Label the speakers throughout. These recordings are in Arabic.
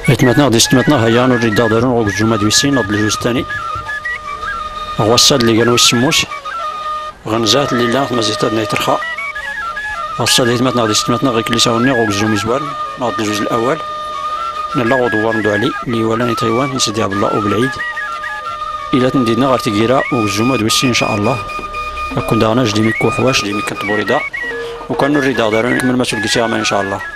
Speaker 1: يتمتنا غادي يستمتنا هيا نريد دارون غوك الجمعة دويسين نضل الجوز الثاني غوصاد اللي كانوا يسموش غنزات اللي لا مزيتات نيترخا غوصاد يتمتنا غادي يستمتنا غير كلي ساوني غوك الجوم يزوال نضل الجوز الأول نلا غدوار ندو علي اللي ولا نيتايوان نسيدي عبد الله وبالعيد إلا تندينا غير تكيرا والجمعة دويسين إن شاء الله كون دانا جديمي كوحواش جديمي كنت بوريدا وكان نريد دارون من المسؤول كيتي إن شاء الله.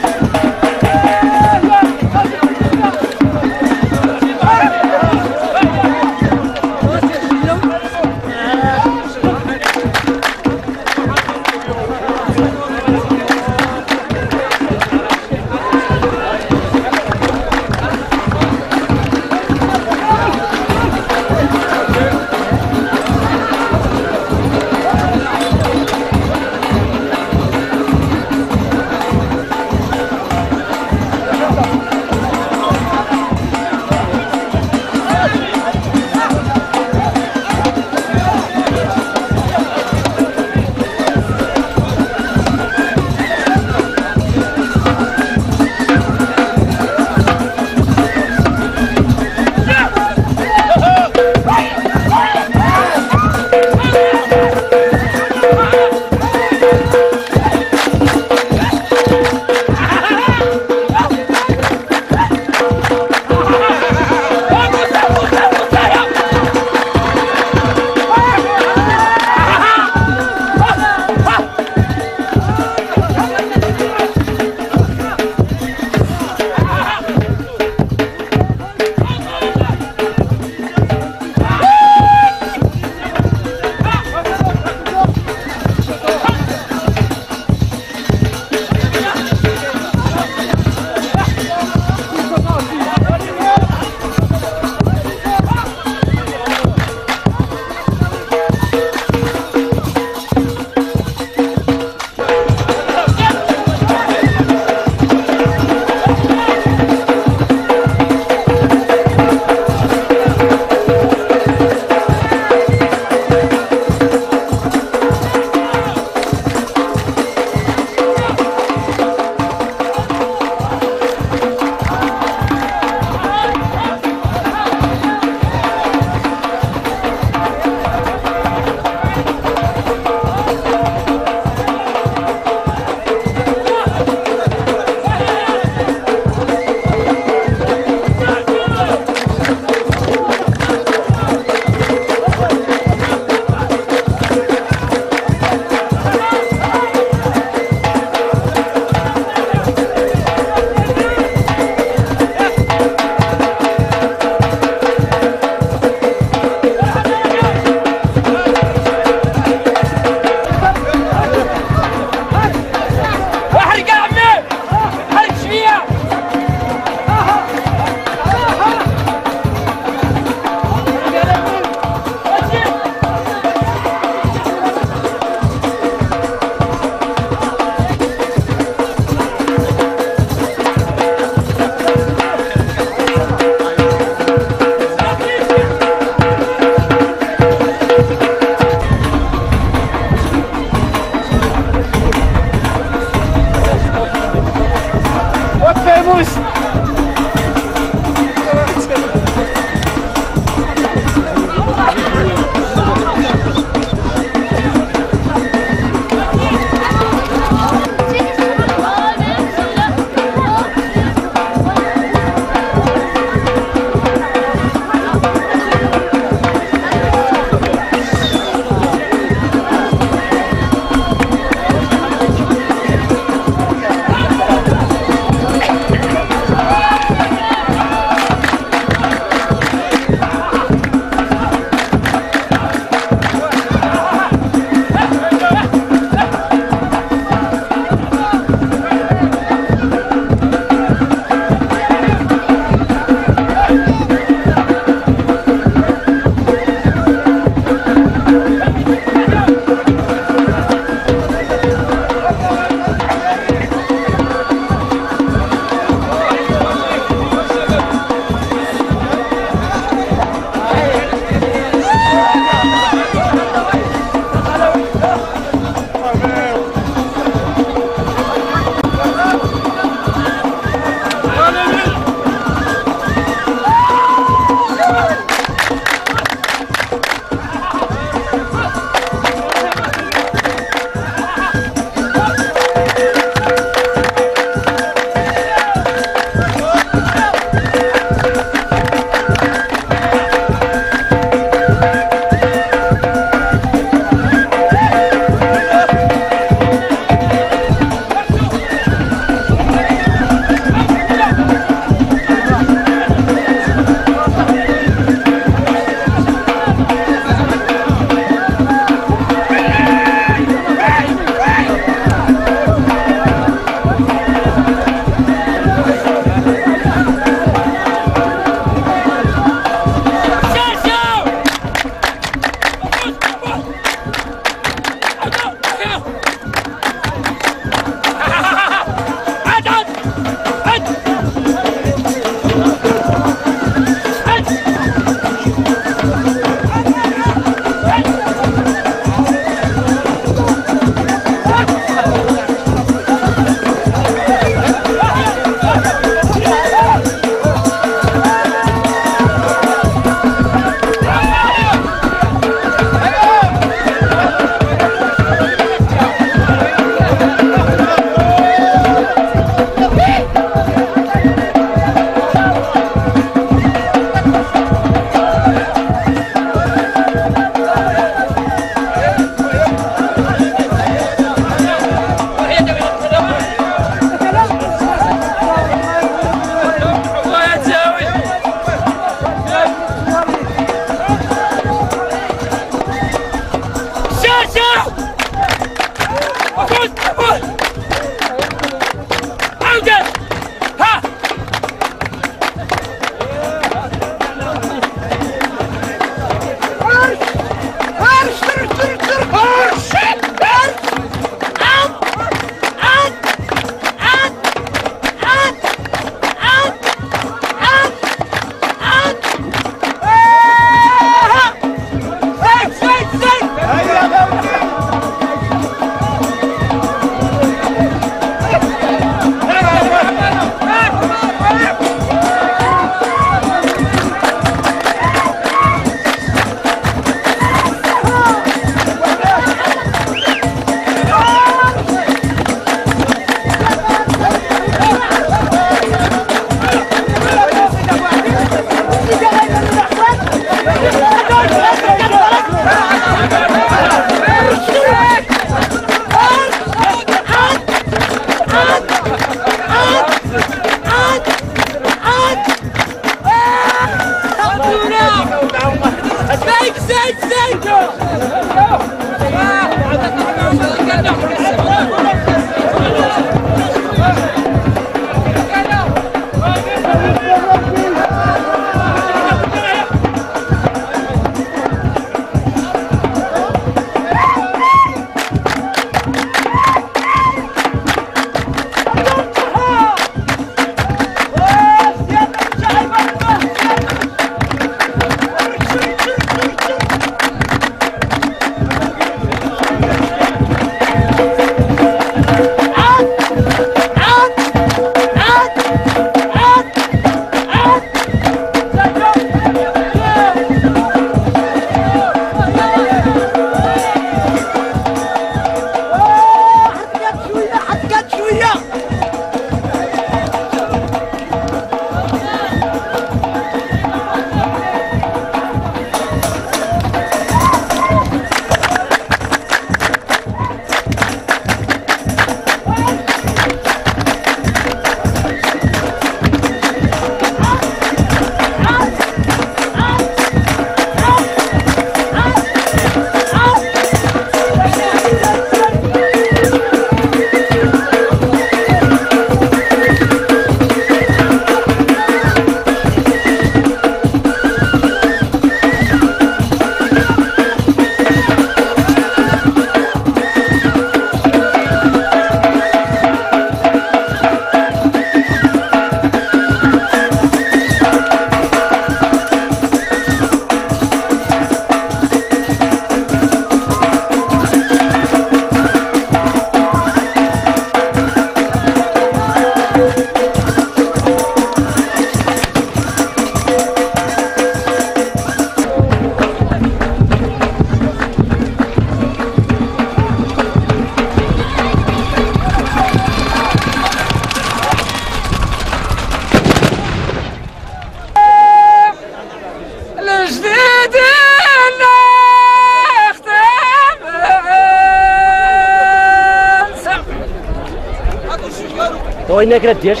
Speaker 2: وينك لا ديرش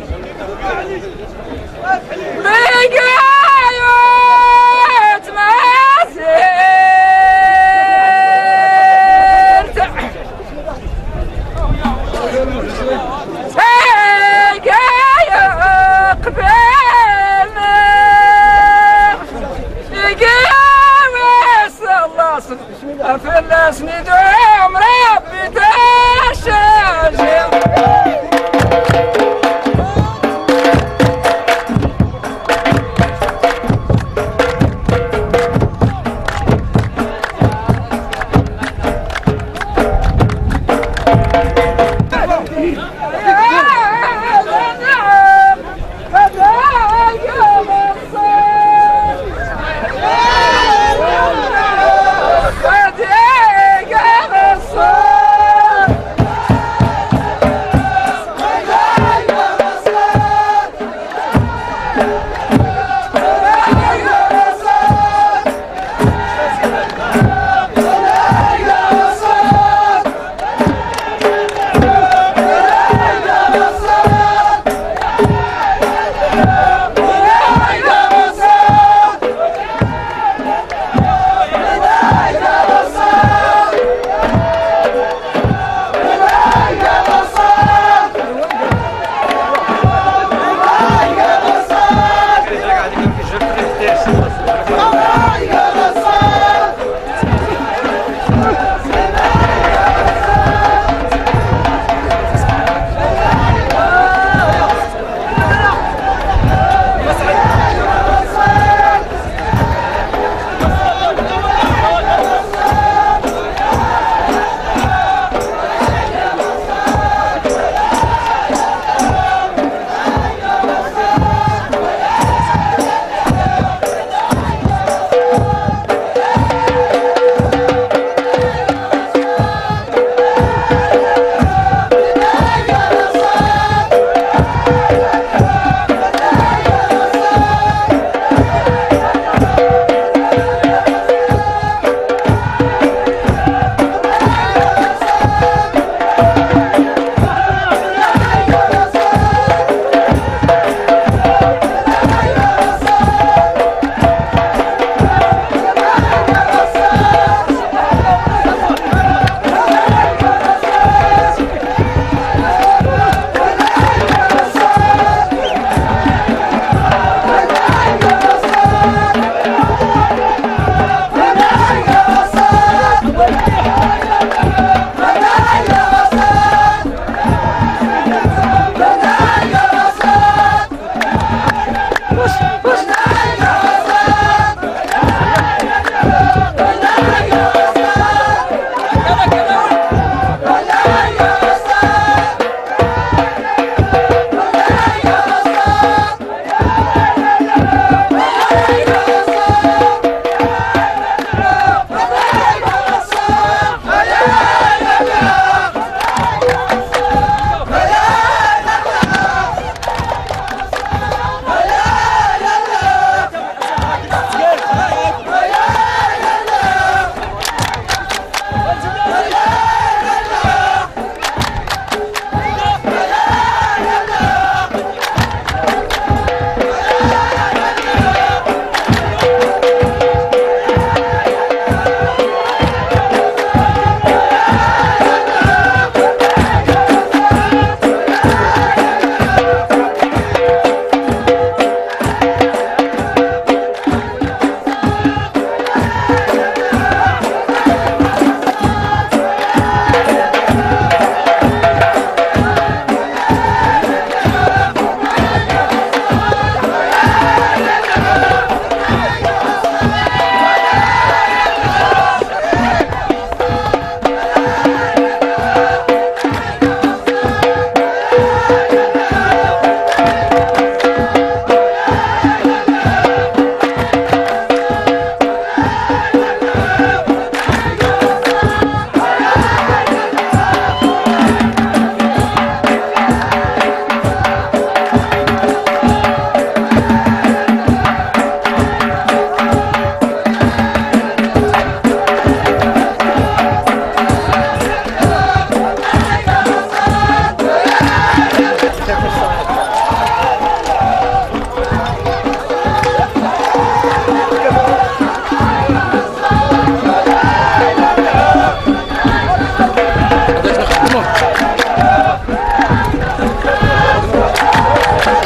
Speaker 3: بقايت ما
Speaker 2: في الناس ندوم ربي تشاجم.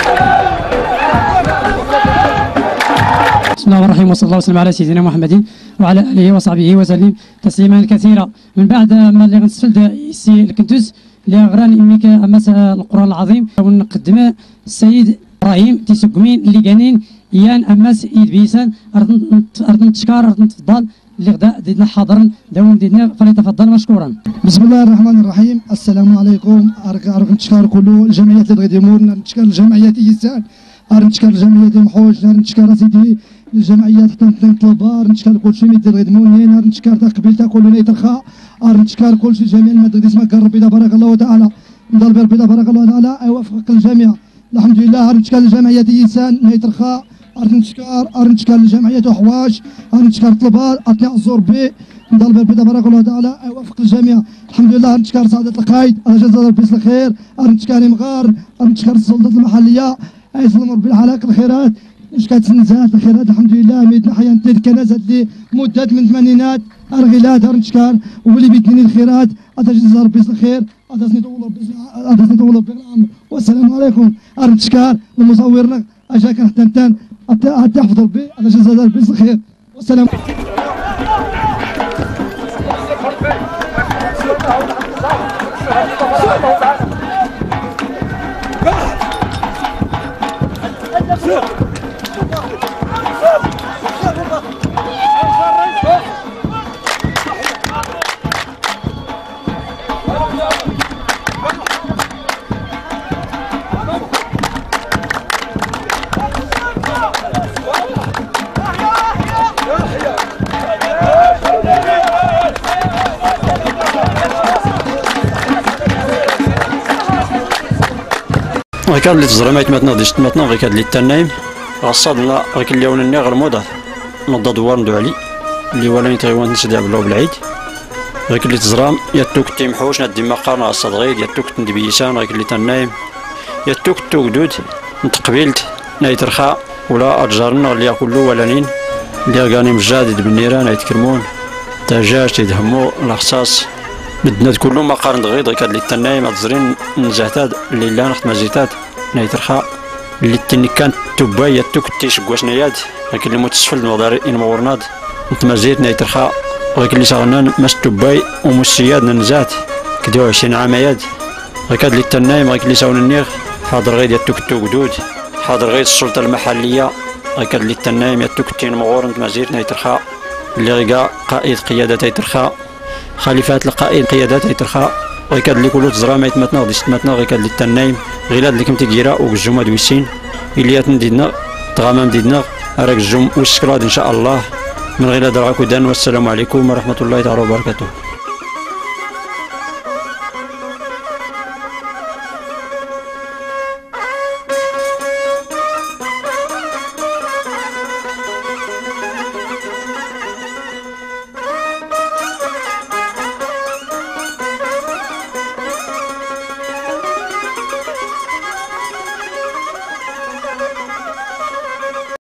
Speaker 3: بسم الله الرحمن الرحيم وصلى الله وسلم على سيدنا محمد وعلى آله وصحبه وسلم تسليما كثيرا. من بعد ما اللي غنستفد السي الكنتوس اللي غران إميك أمس القرآن العظيم ونقدم السيد إبراهيم تيسقمين اللي كانين يان أمس إيد بيسان أرض نتشكر أرض نتفضل اللي غدا ديدنا حاضرا دوم ديدنا فليتفضل مشكورا.
Speaker 4: بسم الله الرحمن الرحيم. السلام عليكم. أرك نتشكر كل الجمعيات اللي غيديمون، نتشكر الجمعيات إيسان، نتشكر الجمعيات محوج، نتشكر سيدي الجمعيات طلبار، نتشكر كلشي اللي غيديمون، نتشكر تا قبيلتا كل نيترخا، نتشكر كلشي جميع المدرسين ما كان ربي تبارك الله تعالى نضرب ربي تبارك الله تعالى يوفق الجميع. الحمد لله. نتشكر الجمعيات إيسان نيترخا، نتشكر الجمعيات حواش، نتشكر طلبار، أطلع الزربي نضرب ربي تبارك الله تعالى يوفق الجميع. الحمد لله. نتشكر سعادة القايد جزاه ربي الخير، نتشكر مغار، نتشكر السلطات المحلية يسلم ربي الحلاق الخيرات، نتشكر تنزات الخيرات. الحمد لله. ميدنا حيان تلك الكنازات اللي مدة من الثمانينات الغلات نتشكر واللي بيدني الخيرات جزاه ربي الخير، أدسني طول ربي العمر. والسلام عليكم. نتشكر المصورنا أجاك حتى تحفظ ربي جزاه ربي الخير. والسلام.
Speaker 1: غيكاد اللي تزرميت ماتنا ديشت ماتنا غيكاد اللي تنايم غصادنا غيك اللي ونني غير موضة نضا دوار ندو علي اللي ولا نتغيوان نسدع بلو بالعيد غيك اللي تزرام يتوك تيمحوش ندي مقارنة غصاد غيد يتوك ندبيسان غيك اللي تنايم يتوك توكدود نتقبيلت نايترخا ولا أجارنا اللي كلو ولانين اللي غاني مجادد بالنيران يتكرمون تاجاج تيدهمو الأخصاص بدنا كلو مقارن غيد غيكاد اللي تنايم أتزرين نزهتاد اللي لا نخت مزيتات نايترخا اللي تني كانت تبايا توك تيشقواش نياد لكن اللي متسفل نوضاري إن مورناد نتمازيت نايترخا غيك اللي شغلنا مس تباي ومسياد ننزات كدو 20 عام ياد غيكاد اللي تنايم غيك اللي ساون النيغ حاضر غيد يتوك توكدود حاضر غيد السلطة المحلية غيكاد اللي تنايم يتوك تين مغور نتمازيت نايترخا اللي غيكا قائد قيادة يترخا خليفات القائد قيادات يترخا غيكاد اللي كلو تزرا ما يتمتنا غادي تمتنا غيكاد اللي تنايم غيلاد اللي كنتي كيرا وكجوما دويسين إليات نديدنا تغامام ديدنا راك الجوم والسكراد إن شاء الله من غيلاد راكو دان. والسلام عليكم ورحمة الله تعالى وبركاته.